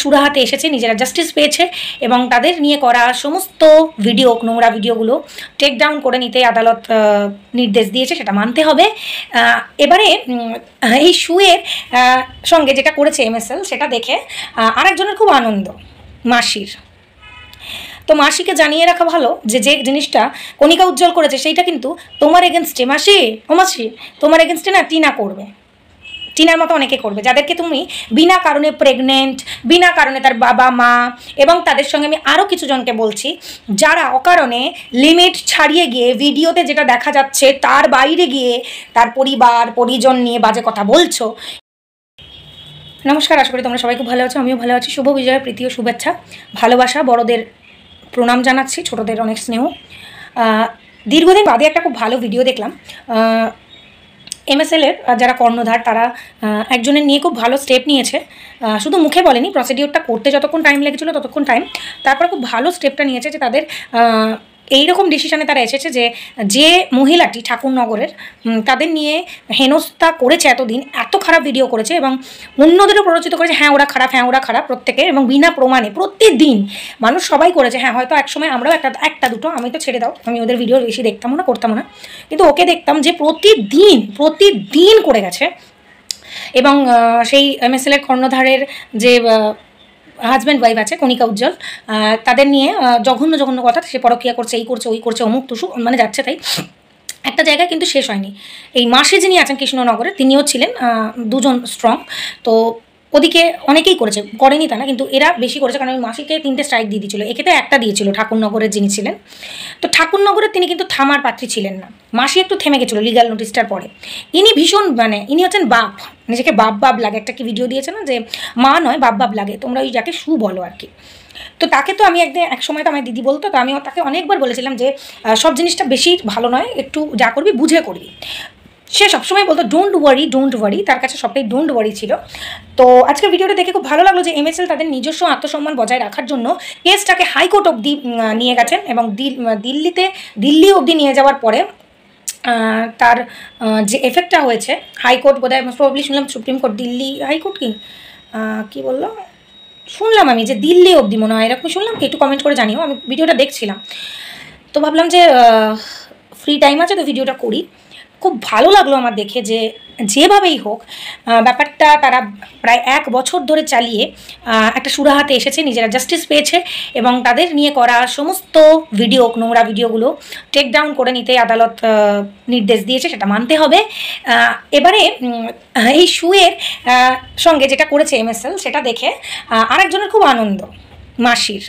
সুরাহাতে এসেছে, নিজেরা জাস্টিস পেয়েছে এবং তাদের নিয়ে করা সমস্ত ভিডিও, নোংরা ভিডিওগুলো টেক ডাউন করে নিতে আদালত নির্দেশ দিয়েছে, সেটা মানতে হবে। এবারে এই শুয়ের সঙ্গে যেটা করেছে এমএসএল সেটা দেখে আরেকজনের খুব আনন্দ, মাসির। তো মাসিকে জানিয়ে রাখা ভালো যে যে জিনিসটা কণিকা উজ্জ্বল করেছে সেইটা কিন্তু তোমার এগেনস্টে, মাসি ও মাসি তোমার এগেনস্টে না টিনা করবে, টিনার মতো অনেকে করবে, যাদেরকে তুমি বিনা কারণে প্রেগনেন্ট, বিনা কারণে তার বাবা মা এবং তাদের সঙ্গে আমি আরও কিছু জনকে বলছি যারা অকারণে লিমিট ছাড়িয়ে গিয়ে ভিডিওতে যেটা দেখা যাচ্ছে তার বাইরে গিয়ে তার পরিবার পরিজন নিয়ে বাজে কথা বলছো। নমস্কার, আশা করি তোমরা সবাই খুব ভালো আছো, আমিও ভালো আছি। শুভ বিজয়ের প্রীতি ও শুভেচ্ছা, ভালোবাসা, বড়দের প্রণাম জানাচ্ছি, ছোটদের অনেক স্নেহ। দীর্ঘদিন বাদে একটা খুব ভালো ভিডিও দেখলাম। এমএসএলের যারা কর্ণধার তারা একজনের নিয়ে খুব ভালো স্টেপ নিয়েছে, শুধু মুখে বলেনি, প্রসিডিওরটা করতে যতক্ষণ টাইম লেগেছিলো ততক্ষণ টাইম, তারপরে খুব ভালো স্টেপটা নিয়েছে যে তাদের এইরকম ডিসিশনে তারা এসেছে যে যে মহিলাটি ঠাকুরনগরের তাদের নিয়ে হেনস্থা করেছে, এতদিন এত খারাপ ভিডিও করেছে এবং অন্যদেরও প্ররোচিত করেছে, হ্যাঁ ওরা খারাপ, হ্যাঁ ওরা খারাপ, প্রত্যেকে, এবং বিনা প্রমাণে প্রতিদিন মানুষ সবাই করেছে। হ্যাঁ হয়তো একসময় আমরাও একটা দুটো, আমি তো ছেড়ে দাও, আমি ওদের ভিডিও বেশি দেখতামও না, করতামও না, কিন্তু ওকে দেখতাম যে প্রতিদিন করে গেছে। এবং সেই এমএসএলের কর্ণধারের যে হাজব্যান্ড ওয়াইফ আছে কণিকা উজ্জ্বল, তাদের নিয়ে জঘন্য জঘন্য কথা, সে পরকীয়া করছে, এই করছে, ওই করছে, অমুক তুসু, মানে যাচ্ছে তাই। একটা জায়গায় কিন্তু শেষ হয়নি। এই মাসি যিনি আছেন কৃষ্ণনগরে, তিনিও ছিলেন দুজন স্ট্রং। তো ওদিকে অনেকেই করেছে, করেনি তা না, কিন্তু এরা বেশি করেছে, কারণ ওই মাসিকে 3টে স্ট্রাইক দিয়ে দিয়েছিল, একে তো একটা দিয়েছিল ঠাকুরনগরের যিনি ছিলেন। তো ঠাকুরনগরের তিনি কিন্তু থামার পাত্রী ছিলেন না, মাসি একটু থেমে গেছিলো লিগাল নোটিশটার পরে। ইনি ভীষণ, মানে ইনি হচ্ছেন বাপ, নিজেকে বাপ লাগে, একটা কি ভিডিও দিয়েছে না যে মা নয় বাপ লাগে, তোমরা ওই যাকে সু বলো আর কি। তো তাকে তো আমি এক সময় তো আমার দিদি বলতো, তো আমি তাকে অনেকবার বলেছিলাম যে সব জিনিসটা বেশি ভালো নয়, একটু যা করবি বুঝে করবি। সে সবসময় বলতো ডোন্ট ওয়ারি, তার কাছে সবটাই ডোন্ট ওয়ারি ছিল। তো আজকের ভিডিওটা দেখে খুব ভালো লাগলো যে এমএসএল তাদের নিজস্ব আত্মসম্মান বজায় রাখার জন্য কেসটাকে হাইকোর্ট অবধি নিয়ে গেছেন এবং দিল্লি অবধি নিয়ে যাওয়ার পরে তার যে এফেক্টটা হয়েছে, হাইকোর্ট বোধহয় প্রবলি শুনলাম, সুপ্রিম কোর্ট, দিল্লি হাইকোর্ট কি বললো শুনলাম আমি, যে দিল্লি অবধি মনে হয় এরকম শুনলাম, একটু কমেন্ট করে জানিও। আমি ভিডিওটা দেখছিলাম তো ভাবলাম যে ফ্রি টাইম আছে তো ভিডিওটা করি। খুব ভালো লাগলো আমার দেখে যে যেভাবেই হোক ব্যাপারটা তারা প্রায় 1 বছর ধরে চালিয়ে একটা সুরাহাতে এসেছে, নিজেরা জাস্টিস পেয়েছে এবং তাদের নিয়ে করা সমস্ত ভিডিও, নোংরা ভিডিওগুলো টেক ডাউন করে নিতে আদালত নির্দেশ দিয়েছে, সেটা মানতে হবে। এবারে এই শুয়ের সঙ্গে যেটা করেছে এমএসএল সেটা দেখে আরেকজনের খুব আনন্দ, মাসির।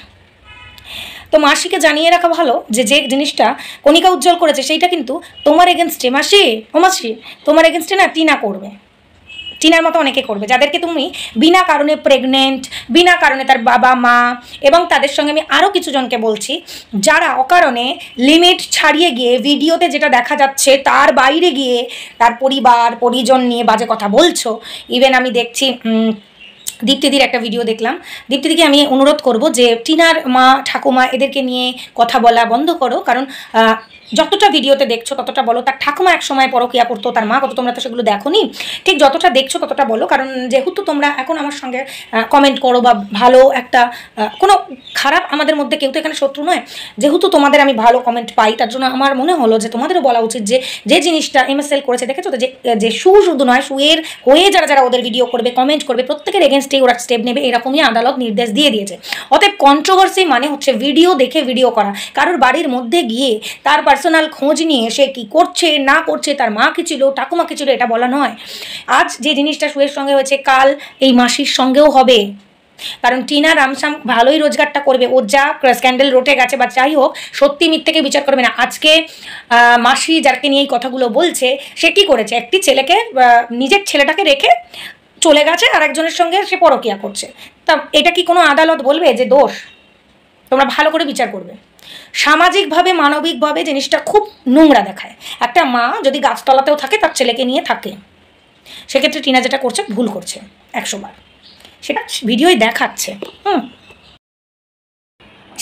তো মাসিকে জানিয়ে রাখা ভালো যে যে জিনিসটা কণিকা উজ্জ্বল করেছে সেইটা কিন্তু তোমার এগেনস্টে, মাসি ও মাসি তোমার এগেনস্টে না টিনা করবে, টিনার মতো অনেকে করবে, যাদেরকে তুমি বিনা কারণে প্রেগনেন্ট, বিনা কারণে তার বাবা মা এবং তাদের সঙ্গে আমি আরও কিছু জনকে বলছি যারা অকারণে লিমিট ছাড়িয়ে গিয়ে ভিডিওতে যেটা দেখা যাচ্ছে তার বাইরে গিয়ে তার পরিবার পরিজন নিয়ে বাজে কথা বলছো। ইভেন আমি দেখছি দীপ্তিদির একটা ভিডিও দেখলাম, দীপ্তিদিকে আমি অনুরোধ করব যে টিনার মা ঠাকুমা এদেরকে নিয়ে কথা বলা বন্ধ করো, কারণ যতটা ভিডিওতে দেখছো ততটা বলো তার ঠাকুমা এক সময় পরকীয়া করতো, তার মা কত, তোমরা তো সেগুলো দেখো নি, ঠিক যতটা দেখছো ততটা বলো, কারণ যেহেতু তোমরা এখন আমার সঙ্গে কমেন্ট করো বা ভালো একটা কোনো খারাপ, আমাদের মধ্যে কেউ তো এখানে শত্রু নয়, যেহেতু তোমাদের আমি ভালো কমেন্ট পাই তার জন্য আমার মনে হলো যে তোমাদেরও বলা উচিত যে যে জিনিসটা এমএসএল করেছে, দেখেছো তো যে শুধু নয়, শুয়ের হয়ে যারা ওদের ভিডিও করবে, কমেন্ট করবে, প্রত্যেকের এগেনস্টেই ওরা স্টেপ নেবে, এরকমই আদালত নির্দেশ দিয়ে দিয়েছে। অতএব কন্ট্রোভার্সি মানে হচ্ছে ভিডিও দেখে ভিডিও করা, কারোর বাড়ির মধ্যে গিয়ে তার পার্সোনাল খোঁজ নিয়ে সে কী করছে না করছে, তার মা কী ছিল, ঠাকুমা কী ছিল, এটা বলা নয়। আজ যে জিনিসটা শুয়ের সঙ্গে হয়েছে কাল এই মাসির সঙ্গেও হবে, কারণ টিনা রামসাম ভালোই রোজগারটা করবে, ওর যা স্ক্যান্ডেল রটে গেছে বা যাই হোক, সত্যি মিথ্যেকে বিচার করবে না। আজকে মাসি যাকে নিয়ে এই কথাগুলো বলছে সে কী করেছে, একটি ছেলেকে, নিজের ছেলেটাকে রেখে চলে গেছে আর একজনের সঙ্গে সে পরকীয়া করছে, তা এটা কি কোনো আদালত বলবে যে দোষ? তোমরা ভালো করে বিচার করবে। সামাজিকভাবে মানবিকভাবে জিনিসটা খুব নোংরা দেখায়। একটা মা যদি গাছতলাতেও থাকে তার ছেলেকে নিয়ে থাকে, সেক্ষেত্রে টিনা যেটা করছে ভুল করছে 100 বার, সেটা ভিডিওই দেখাচ্ছে।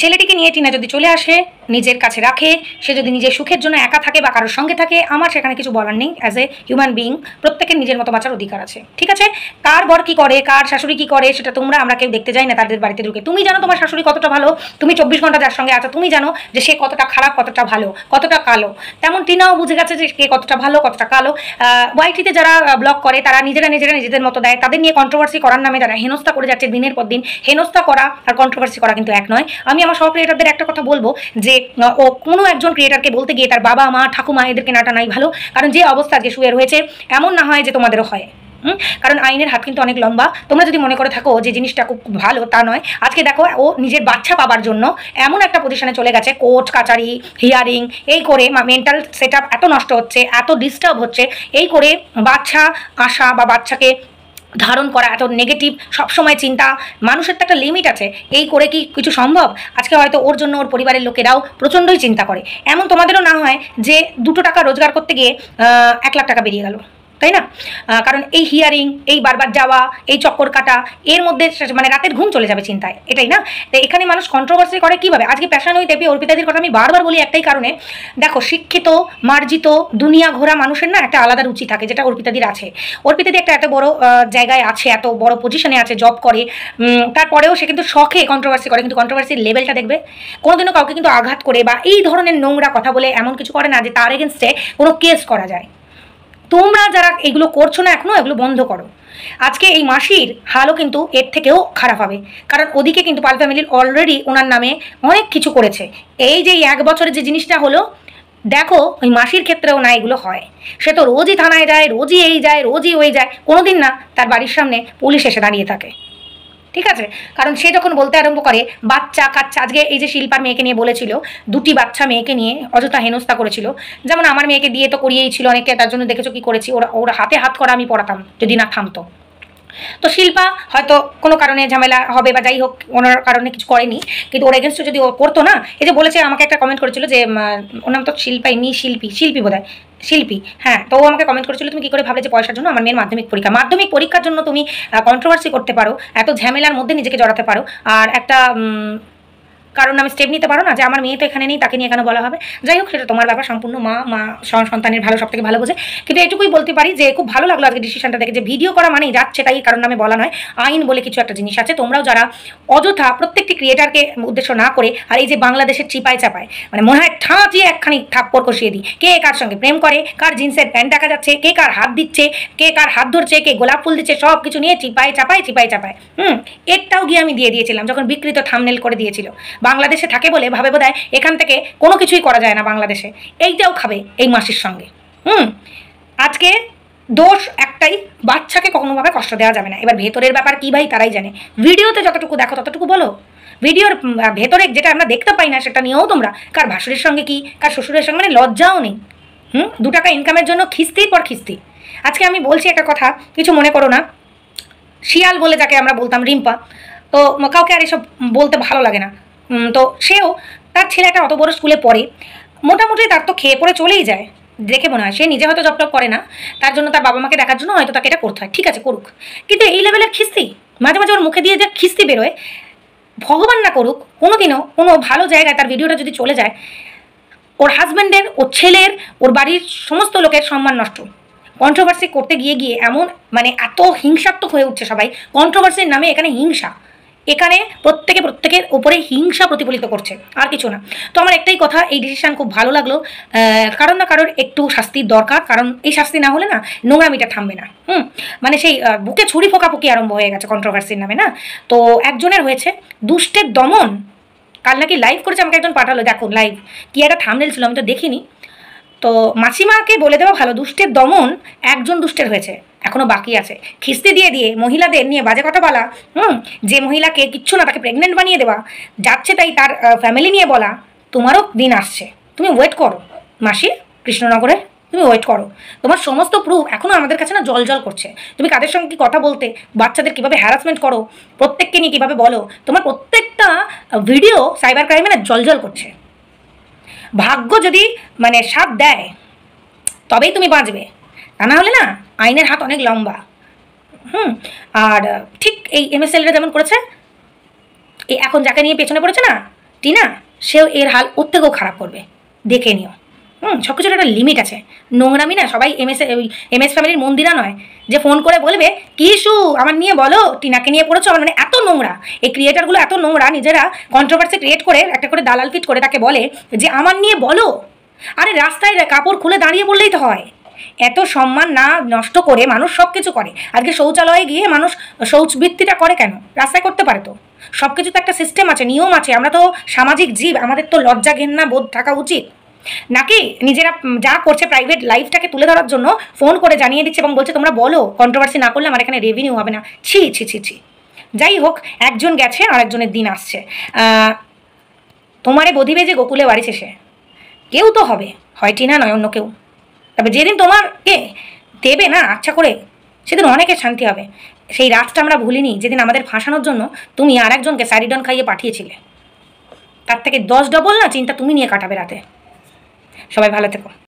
ছেলেটিকে নিয়ে টিনা যদি চলে আসে, নিজের কাছে রাখে, সে যদি নিজের সুখের জন্য একা থাকে বা কারোর সঙ্গে থাকে, আমার সেখানে কিছু বলার নেই। অ্যাজ এ হিউম্যান বিং প্রত্যেকের নিজের মতো বাঁচার অধিকার আছে, ঠিক আছে? কার বর কী করে, কার শাশুড়ি কী করে, সেটা আমরা কেউ দেখতে যাই না তাদের বাড়িতে ঢুকে। তুমি জানো তোমার শাশুড়ি কতটা ভালো, তুমি 24 ঘন্টা যার সঙ্গে আছো, তুমি জানো যে সে কতটা খারাপ, কতটা ভালো, কতটা কালো। তেমন টিনাও বুঝে গেছে যে কে কতটা ভালো, কতটা কালো। ওয়াইটিতে যারা ব্লগ করে তারা নিজেদের মতো দেয়, তাদের নিয়ে কন্ট্রোভার্সি করার নামে যারা হেনস্থা করে যাচ্ছে দিনের পর দিন। হেনস্থা করা আর কন্ট্রোভার্সি করা কিন্তু এক নয়। আমি আমার সব ক্রিয়েটারদের একটা কথা বলবো যে ও কোনো একজন ক্রিয়েটারকে বলতে গিয়ে তার বাবা মা ঠাকুমা এদেরকে নাটা নাই ভালো, কারণ যে অবস্থা আজকে শুয়ে রয়েছে এমন না হয় যে তোমাদেরও হয়। কারণ আইনের হাত কিন্তু অনেক লম্বা। তোমরা যদি মনে করে থাকো যে জিনিসটা খুব ভালো, তা নয়। আজকে দেখো ও নিজের বাচ্চা পাবার জন্য এমন একটা পজিশনে চলে গেছে, কোর্ট কাচারি হিয়ারিং এই করে মেন্টাল সেট আপ এত নষ্ট হচ্ছে, এত ডিস্টার্ব হচ্ছে, এই করে বাচ্চা আসা বা বাচ্চাকে ধারণ করা, এত নেগেটিভ সবসময় চিন্তা। মানুষের তো একটা লিমিট আছে, এই করে কি কিছু সম্ভব? আজকে হয়তো ওর জন্য ওর পরিবারের লোকেরাও প্রচণ্ডই চিন্তা করে। এমন তোমাদেরও না হয় যে 2 টাকা রোজগার করতে গিয়ে 1 লাখ টাকা বেরিয়ে গেল, তাই না? কারণ এই হিয়ারিং, এই বারবার যাওয়া, এই চক্কর কাটা, এর মধ্যে মানে রাতের ঘুম চলে যাবে চিন্তায়, এটাই না? তো এখানে মানুষ কন্ট্রোভার্সি করে কীভাবে? আজকে প্যাশন উইথ এপি অর্পিতাদির কথা আমি বারবার বলি একটাই কারণে, দেখো শিক্ষিত মার্জিত দুনিয়া ঘোরা মানুষের না একটা আলাদা রুচি থাকে, যেটা অর্পিতাদির আছে। অর্পিতাদি একটা এত বড় জায়গায় আছে, এত বড় পজিশনে আছে, জব করে, তারপরেও সে কিন্তু শখে কন্ট্রোভার্সি করে, কিন্তু কন্ট্রোভার্সির লেভেলটা দেখবে কোনোদিনও কাউকে কিন্তু আঘাত করে বা এই ধরনের নোংরা কথা বলে এমন কিছু করে না যে তার এগেনস্টে কোনো কেস করা যায়। তোমরা যারা এগুলো করছো না এখনো, এগুলো বন্ধ করো। আজকে এই মাসির হালও কিন্তু এর থেকেও খারাপ হবে, কারণ ওদিকে কিন্তু পাল ফ্যামিলির অলরেডি ওনার নামে অনেক কিছু করেছে। এই যে 1 বছরে যে জিনিসটা হলো, দেখো ওই মাসির ক্ষেত্রেও না এগুলো হয়। সে তো রোজই থানায় যায়, রোজই এই যায়, রোজই ওই যায়, কোনোদিন না তার বাড়ির সামনে পুলিশ এসে দাঁড়িয়ে থাকে, ঠিক আছে? কারণ সে যখন বলতে আরম্ভ করে বাচ্চা কাচ্চা, আজকে এই যে শিল্পার মেয়েকে নিয়ে বলেছিল, 2টি বাচ্চা মেয়েকে নিয়ে অযথা হেনস্থা করেছিল, যেমন আমার মেয়েকে দিয়ে তো করিয়েই ছিল অনেকে, তার জন্য দেখেছো কি করেছি, ওরা হাতে হাত করা আমি পড়াতাম যদি না থামতো। তো শিল্পা হয়তো কোনো কারণে ঝামেলা হবে বা যাই হোক, ওনার কারণে কিছু করেনি, কিন্তু ওর এগেনস্টে যদি ও করতো না, এই যে বলেছে আমাকে একটা কমেন্ট করেছিল যে ওর নাম তো শিল্পাই নি, শিল্পী বোধহয়, শিল্পী, হ্যাঁ। তো ও আমাকে কমেন্ট করেছিল তুমি কী করে ভাবলে যে পয়সার জন্য আমার মেয়ের মাধ্যমিক পরীক্ষার জন্য তুমি কন্ট্রোভার্সি করতে পারো, এত ঝামেলার মধ্যে নিজেকে জড়াতে পারো, আর একটা কারণ আমি স্টেপ নিতে পারো না যে আমার মেয়ে তো এখানে নেই, তাকে নিয়ে কেন বলা হবে? যাই হোক, সেটা তোমার ব্যাপার, সম্পূর্ণ মা সন্তানের ভালো সব থেকে ভালো বোঝে। কিন্তু এটুকুই বলতে পারি যে খুব ভালো লাগলো আজকে ডিসিশনটা দেখে, যে ভিডিও করা মানেই যাচ্ছে তাই কারণ নামে বলা নয়, আইন বলে কিছু একটা জিনিস আছে। তোমরাও যারা অযথা প্রত্যেকটি ক্রিয়েটারকে উদ্দেশ্য না করে, আর এই যে বাংলাদেশের চিপায় চাপায়, মানে মনে হয় ঠাঁচিয়ে একখানি থাপ্পড় কষিয়ে দিই, কে কার সঙ্গে প্রেম করে, কার জিন্সের প্যান্ট দেখা যাচ্ছে, কে কার হাত দিচ্ছে, কে কার হাত ধরছে, কে গোলাপ ফুল দিচ্ছে, সব কিছু নিয়ে চিপায় চাপায়। এরটাও গিয়ে আমি দিয়ে দিয়েছিলাম যখন বিকৃত থাম্বনেল করে দিয়েছিল। বাংলাদেশে থাকে বলে ভাবে বোধহয় এখান থেকে কোনো কিছুই করা যায় না বাংলাদেশে, এইটাও খাবে এই মাসির সঙ্গে। আজকে দোষ একটাই, বাচ্চাকে কখনোভাবে কষ্ট দেওয়া যাবে না। এবার ভেতরের ব্যাপার কি ভাই তারাই জানে, ভিডিওতে যতটুকু দেখো ততটুকু বলো, ভিডিওর ভেতরে যেটা আমরা দেখতে পাই না সেটা নিয়েও তোমরা কার ভাসুরের সঙ্গে কি, কার শ্বশুরের সঙ্গে, মানে লজ্জাও নেই। 2 টাকা ইনকামের জন্য খিস্তির পর খিস্তি। আজকে আমি বলছি একটা কথা, কিছু মনে করো না, শিয়াল বলে যাকে আমরা বলতাম রিম্পা, তো কাউকে আর এসব বলতে ভালো লাগে না। তো সেও, তার ছেলেটা অত বড় স্কুলে পড়ে, মোটামুটি তার তো খেয়ে পড়ে চলেই যায়, দেখে মনে হয়। সে নিজে হয়তো জব টপ করে না, তার জন্য তার বাবা মাকে দেখার জন্য হয়তো তাকে এটা করতে হয়, ঠিক আছে করুক, কিন্তু এই লেভেলের খিস্তি মাঝে মাঝে ওর মুখে দিয়ে যে খিস্তি বেরোয়, ভগবান না করুক কোনোদিনও কোনো ভালো জায়গায় তার ভিডিওটা যদি চলে যায়, ওর হাজব্যান্ডের, ওর ছেলের, ওর বাড়ির সমস্ত লোকের সম্মান নষ্ট। কন্ট্রোভার্সি করতে গিয়ে এমন মানে এত হিংসাত্মক হয়ে উঠছে সবাই, কন্ট্রোভার্সির নামে এখানে হিংসা, এখানে প্রত্যেকের উপরে হিংসা প্রতিফলিত করছে, আর কিছু না। তো আমার একটাই কথা, এই ডিসিশন খুব ভালো লাগলো, কারণ না কারোর একটু শাস্তির দরকার, কারণ এই শাস্তি না হলে না নোংরামিটা থামবে না। মানে সেই বুকে ছুরি ফোঁকাফুকি আরম্ভ হয়ে গেছে কন্ট্রোভার্সির নামে না। তো একজনের হয়েছে দুষ্টের দমন, কাল নাকি লাইভ করেছে, আমাকে একজন পাঠালো, দেখো লাইভ কি একটা থাম্বনেল ছিল, আমি তো দেখিনি। তো মাসিমাকে বলে দেওয়া ভালো, দুষ্টের দমন একজন দুষ্টের হয়েছে, এখনো বাকি আছে। খিস্তি দিয়ে মহিলাদের নিয়ে বাজে কথা বলা, যে মহিলাকে কিচ্ছু না তাকে প্রেগনেন্ট বানিয়ে দেওয়া, যাচ্ছে তাই তার ফ্যামিলি নিয়ে বলা, তোমারও দিন আসছে, তুমি ওয়েট করো মাসি, কৃষ্ণনগরে তুমি ওয়েট করো, তোমার সমস্ত প্রুফ এখনও আমাদের কাছে না জল করছে। তুমি কাদের সঙ্গে কি কথা বলতে, বাচ্চাদের কীভাবে হ্যারাসমেন্ট করো, প্রত্যেককে নিয়ে কীভাবে বলো, তোমার প্রত্যেকটা ভিডিও সাইবার ক্রাইমে না জল করছে। ভাগ্য যদি মানে সাথ দেয় তবেই তুমি বাঁচবে, তা না হলে না আইনের হাত অনেক লম্বা। আর ঠিক এই MSLরা যেমন করেছে, এই এখন যাকে নিয়ে পেছনে পড়েছে না, টিনা সেও এর হাল ওর থেকেও খারাপ করবে, দেখে নিও। সব কিছুর একটা লিমিট আছে। নোংরামি না সবাই এমএস ফ্যামিলির মন্দিরা নয় যে ফোন করে বলবে কি ইস্যু আমার নিয়ে বলো, টিনাকে নিয়ে পড়েছো, আমার মানে এত নোংরা। এই ক্রিয়েটারগুলো এত নোংরা, নিজেরা কন্ট্রোভার্সি ক্রিয়েট করে একটা করে দালাল ফিট করে তাকে বলে যে আমার নিয়ে বলো। আরে রাস্তায় কাপড় খুলে দাঁড়িয়ে বললেই তো হয়। এত সম্মান না নষ্ট করে মানুষ সব কিছু করে। আজকে শৌচালয়ে গিয়ে মানুষ শৌচবৃত্তিটা করে কেন? রাস্তায় করতে পারে তো। সব কিছু তো একটা সিস্টেম আছে, নিয়ম আছে। আমরা তো সামাজিক জীব, আমাদের তো লজ্জা ঘেন্না বোধ থাকা উচিত নাকি? নিজেরা যা করছে প্রাইভেট লাইফটাকে তুলে ধরার জন্য ফোন করে জানিয়ে দিচ্ছে এবং বলছে তোমরা বলো, কন্ট্রোভার্সি না করলে আমার এখানে রেভিনিউ হবে না। ছি ছি ছি ছি। যাই হোক, একজন গেছে আর একজনের দিন আসছে। তোমারে বধিবে যে গোকুলে বাড়ি শেষে, কেউ তো হবে, হয় টিনা নয় অন্য কেউ। তবে যেদিন তোমাকে দেবে না আচ্ছা করে, সেদিন অনেকের শান্তি হবে। সেই রাতটা আমরা ভুলিনি যেদিন আমাদের ফাঁসানোর জন্য তুমি আর একজনকে স্যারিডন খাইয়ে পাঠিয়েছিলে। তার থেকে 10 ডবল না চিন্তা তুমি নিয়ে কাটাবে রাতে। সবাই ভালো থেকো।